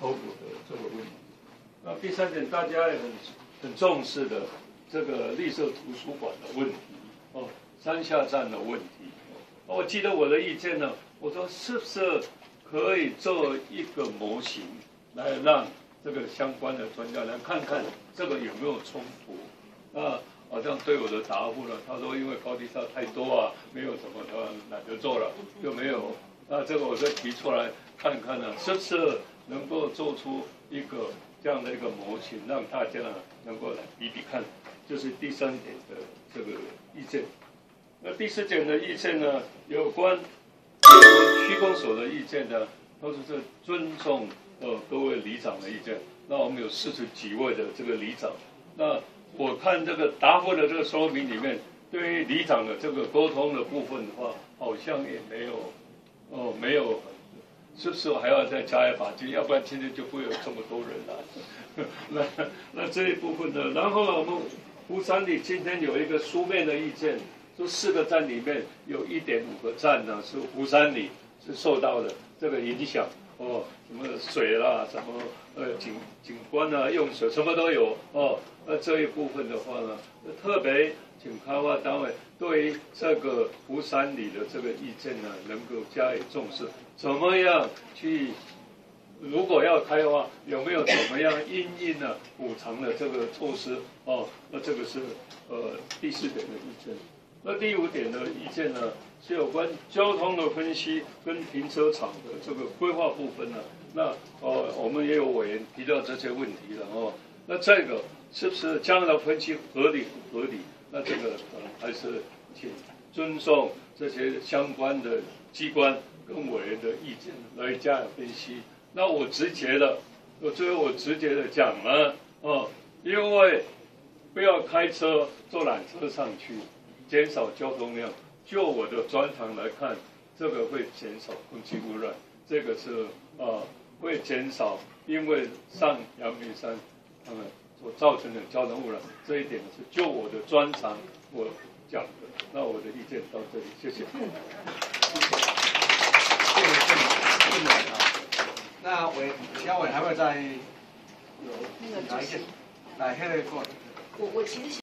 头骨的这个问题。那第三点，大家也很重视的这个绿色图书馆的问题，山下站的问题。我记得我的意见呢，我说是不是可以做一个模型，来让这个相关的专家来看看这个有没有冲突？那好像对我的答复了，他说因为高低差太多啊，没有什么他懒得做了，就没有。那这个我再提出来看看呢，是不是能够做出一个这样的一个模型，让大家呢能够来比比看，就是第三点的这个意见。那第四点的意见呢，有关区公所的意见呢，都是尊重各位里长的意见。那我们有40几位的这个里长，那我看这个答复的这个说明里面，对于里长的这个沟通的部分的话，好像也没有。是不是还要再加一把劲？要不然今天就不会有这么多人了。那这一部分呢？然后呢，我们湖山里今天有一个书面的意见，说4个站里面有1.5个站呢是湖山里是受到的这个影响什么水啦，什么景观啊，用水什么都有那这一部分的话呢，特别请开发单位对于这个湖山里的这个意见呢，能够加以重视。怎么样去？如果要开发，有没有怎么样因应呢补偿的这个措施那这个是第4点的意见。那第5点的意见呢，是有关交通的分析跟停车场的这个规划部分呢。那我们也有委员提到这些问题了那这个是不是这样的分析合理不合理？那这个还是请尊重这些相关的机关跟委员的意见来加以分析。那我直接的讲了因为不要开车坐缆车上去，减少交通量。就我的专长来看，这个会减少空气污染，这个是会减少因为上阳明山他们所造成的交通污染。这一点是就我的专长我讲的。那我的意见到这里，谢谢。 那其他委员还会再有哪一件？来，那个我其实。